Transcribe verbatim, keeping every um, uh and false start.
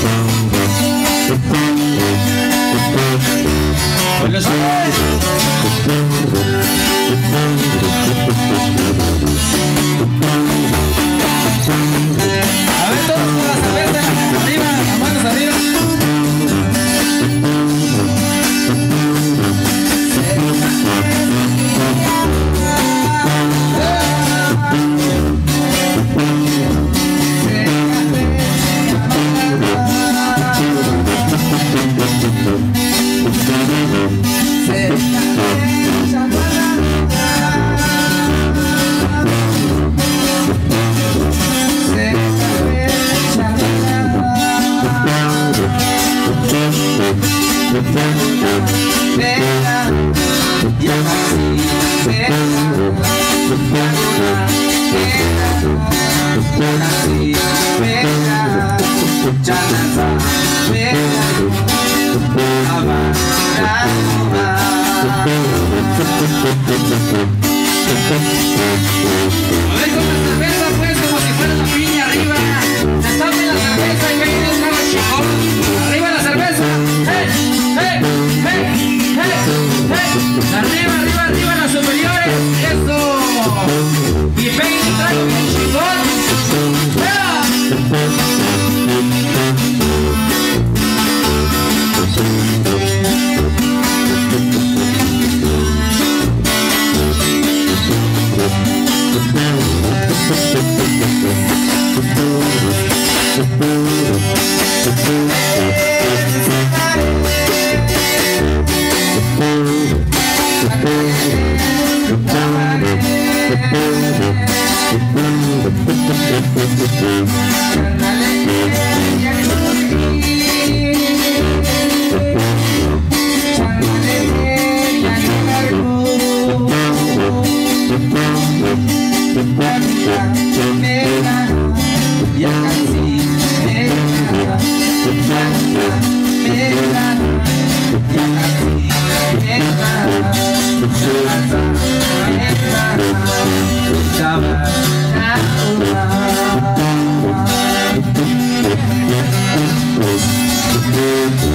Con los ojos. A ver todos con la cerveza arriba, las manos arriba. A ver con la cerveza pues como si fuera la piña arriba. Destape la cerveza y venga un carro chingón. Arriba la cerveza. ¡Hey! ¡Hey! ¡Hey! ¡Hey! ¡Hey! Arriba, arriba, arriba las superiores. ¡Eso! Y venga un trago bien chingón. ¡Yeah! We'll be right back.